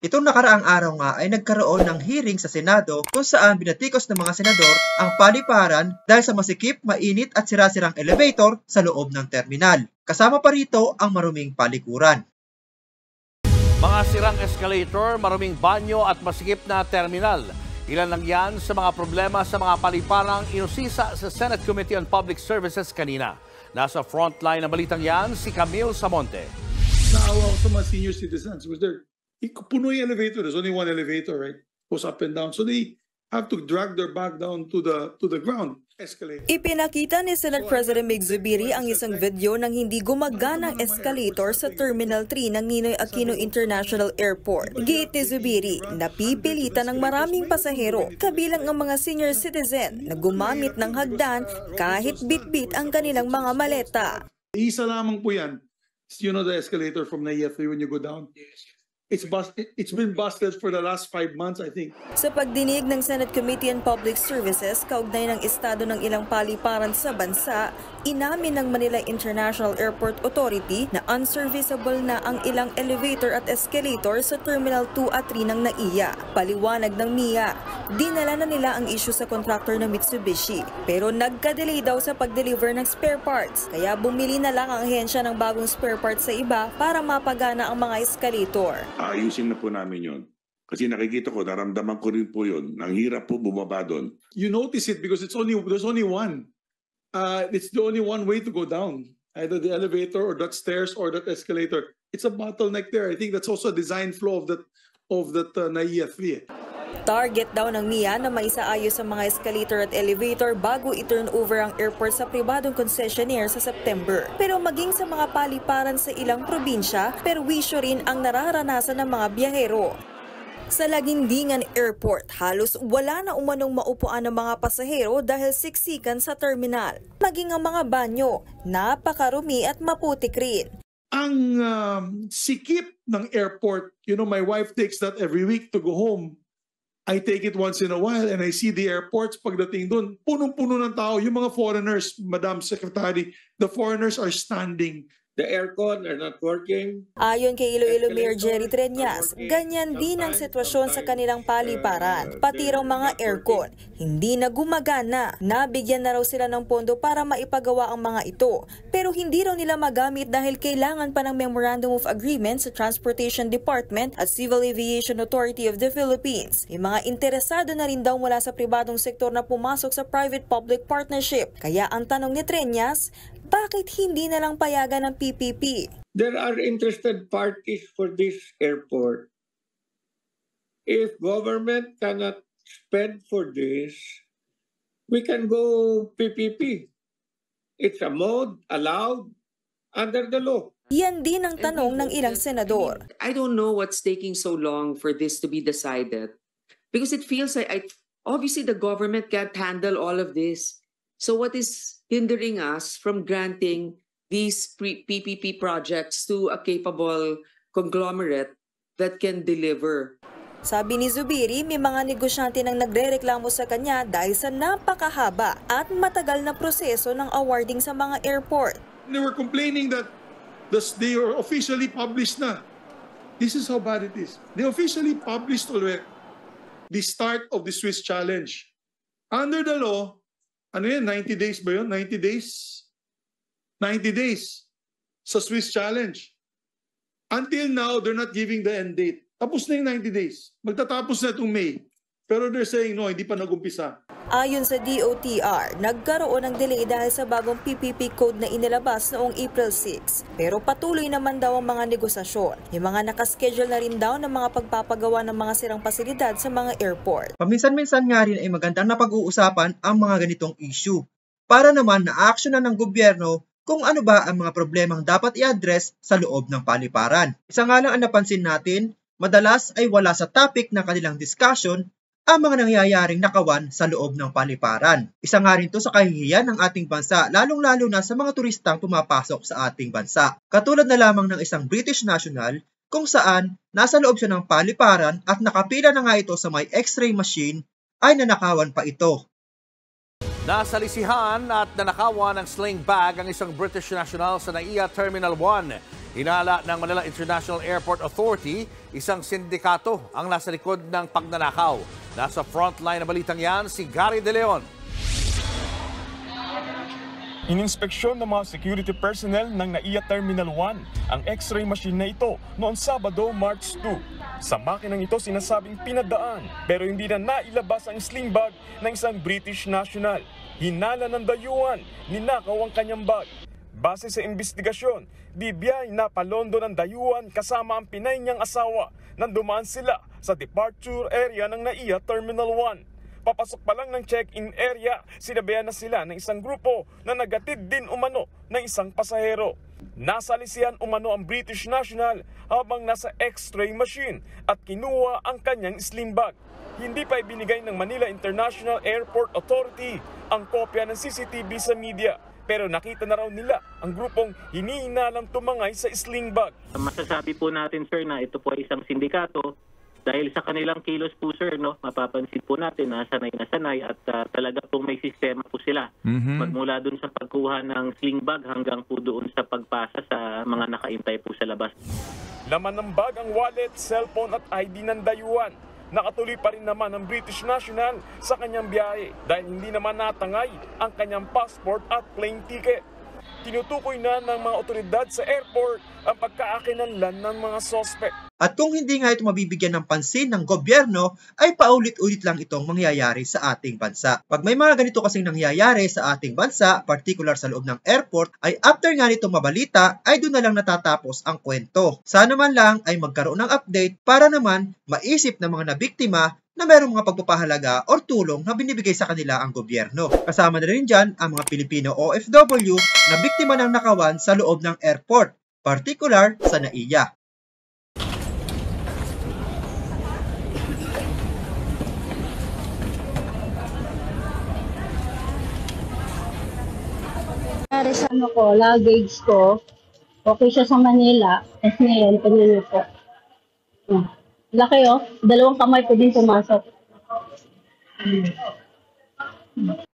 Itong nakaraang araw nga ay nagkaroon ng hearing sa Senado kung saan binatikos ng mga senador ang paliparan dahil sa masikip, mainit at sira-sirang elevator sa loob ng terminal. Kasama pa rito ang maruming palikuran. Mga sirang escalator, maruming banyo at masikip na terminal. Ilan lang yan sa mga problema sa mga paliparang inusisa sa Senate Committee on Public Services kanina. Nasa frontline ng balitang yan si Camille Samonte. Naawa ko sa mga senior citizens because puno yung elevator. There's only one elevator, right? Goes up and down. So they have to drag their bag down to the ground. Escalator. Ipinakita ni Senate President Mig Zubiri ang isang video ng hindi gumaganang escalator sa Terminal 3 ng Ninoy Aquino International Airport. Giit ni Zubiri, napipilitan ng maraming pasahero, kabilang ang mga senior citizen, na gumamit ng hagdan kahit bitbit ang kanilang mga maleta. Isa lamang po yan. You know the escalator from Naiya 3 when you go down? It's been busted for the last 5 months, I think. Sa pagdinig ng Senate Committee on Public Services, kaugnay ng estado ng ilang paliparan sa bansa, inamin ng Manila International Airport Authority na unserviceable na ang ilang elevator at escalator sa Terminal 2 at 3 ng NAIA. Paliwanag ng MIA, dinala na nila ang issue sa contractor ng Mitsubishi, pero nagka-delay daw sa pag-deliver ng spare parts, kaya bumili na lang ang ahensya ng bagong spare parts sa iba para mapagana ang mga escalator. Ayusin na po namin yon. Kasi nakikita ko, naramdaman ko rin po yun. Ang hirap po bumaba doon. You notice it because there's only one. It's the only one way to go down. Either the elevator or that stairs or that escalator. It's a bottleneck there. I think that's also a design flaw of that NAIA 3. Target daw ng MIA na maisaayos sa mga escalator at elevator bago i-turn over ang airport sa pribadong concessionaire sa September. Pero maging sa mga paliparan sa ilang probinsya, perwisyo rin ang nararanasan ng mga biyahero. Sa Laguindingan Airport, halos wala na umanong maupuan ng mga pasahero dahil siksikan sa terminal. Maging ang mga banyo, napakarumi at maputik rin. Ang sikip ng airport, you know, my wife takes that every week to go home. I take it once in a while and I see the airports pagdating doon, punong-puno ng tao. Yung mga foreigners, Madam Secretary, the foreigners are standing. The aircon are not working. Ayon kay Iloilo Mayor Jerry Treñas, ganyan din ang sitwasyon sa kanilang paliparan. Pati raw mga aircon, hindi na gumagana. Nabigyan na raw sila ng pondo para maipagawa ang mga ito. Pero hindi raw nila magamit dahil kailangan pa ng Memorandum of Agreement sa Transportation Department at Civil Aviation Authority of the Philippines. May mga interesado na rin daw mula sa pribadong sektor na pumasok sa private-public partnership. Kaya ang tanong ni Treñas, bakit hindi na lang payagan ng PPP? There are interested parties for this airport. If government cannot spend for this, we can go PPP. It's a mode allowed under the law. Yan din ang tanong ng ilang senador. I don't know what's taking so long for this to be decided because it feels like obviously the government can't handle all of this. So what is hindering us from granting these PPP projects to a capable conglomerate that can deliver? Sabi ni Zubiri, may mga negosyante nang nagrereklamo sa kanya dahil sa napakahaba at matagal na proseso ng awarding sa mga airport. They were complaining that they are officially published na. This is how bad it is. They officially published already the start of the Swiss Challenge. Under the law, ano yan, 90 days ba yun? 90 days? 90 days sa Swiss Challenge. Until now, they're not giving the end date. Tapos na yung 90 days. Magtatapos na itong May. Pero they're saying, no, hindi pa nag-umpisa. Ayon sa DOTR, nagkaroon ng delay dahil sa bagong PPP code na inilabas noong April 6. Pero patuloy naman daw ang mga negosasyon. Yung mga nakaschedule na rin daw ng mga pagpapagawa ng mga sirang pasilidad sa mga airport. Paminsan-minsan nga rin ay magandang napag-uusapan ang mga ganitong issue para naman na-actionan ng gobyerno kung ano ba ang mga problemang dapat i-address sa loob ng paliparan. Isa nga lang ang napansin natin, madalas ay wala sa topic ng kanilang discussion ang mga nangyayaring nakawan sa loob ng paliparan. Isa nga rin to sa kahihiyan ng ating bansa, lalong-lalo na sa mga turistang pumapasok sa ating bansa. Katulad na lamang ng isang British national kung saan nasa loob siya ng paliparan at nakapila na nga ito sa may X-ray machine ay nanakawan pa ito. Nasalisihan at nanakawan ng sling bag ang isang British national sa NAIA Terminal 1. Hinala ng Manila International Airport Authority, isang sindikato ang nasa likod ng pagnanakaw. Nasa frontline na balitang yan si Gary De Leon. Ininspeksyon ng mga security personnel ng NAIA Terminal 1 ang x-ray machine na ito noong Sabado, March 2. Sa makinang ito sinasabing pinadaan pero hindi na nailabas ang sling bag ng isang British national. Hinala ng dayuhan, ninakaw ang kanyang bag. Base sa investigasyon, bibiyay na palondo ng dayuhan kasama ang Pinay niyang asawa nang dumaan sila sa departure area ng NAIA Terminal 1. Papasok pa lang ng check-in area, sinabayan na sila ng isang grupo na nagatid din umano ng isang pasahero. Nasalisihan umano ang British national habang nasa x-ray machine at kinuha ang kanyang sling bag. Hindi pa ibinigay ng Manila International Airport Authority ang kopya ng CCTV sa media. Pero nakita na raw nila ang grupong hinihinalang tumangay sa sling bag. Masasabi po natin, sir, na ito po ay isang sindikato. Dahil sa kanilang kilos po, sir, mapapansin po natin na sanay at talaga pong may sistema po sila. Magmula doon sa pagkuha ng sling bag hanggang po doon sa pagpasa sa mga nakaintay po sa labas. Laman ng bag ang wallet, cellphone at ID ng dayuhan. Nakatuloy pa rin naman ang British national sa kanyang biyahe dahil hindi naman natangay ang kanyang passport at plane ticket. Tinutukoy na ng mga otoridad sa airport ang pagkaakinanlan ng mga suspect. At kung hindi nga ito mabibigyan ng pansin ng gobyerno, ay paulit-ulit lang itong mangyayari sa ating bansa. Pag may mga ganito kasing nangyayari sa ating bansa, particular sa loob ng airport, ay after nga nitong mabalita, ay doon na lang natatapos ang kwento. Sana man lang ay magkaroon ng update para naman maisip ng mga nabiktima na mayroong mga pagpapahalaga o tulong na binibigay sa kanila ang gobyerno. Kasama na rin dyan ang mga Pilipino OFW na biktima ng nakawan sa loob ng airport, particular sa NAIA. Sa luggage ko, okay siya sa Manila, tapos ngayon, panyo po. Laki 2 kamay ko din pumasok.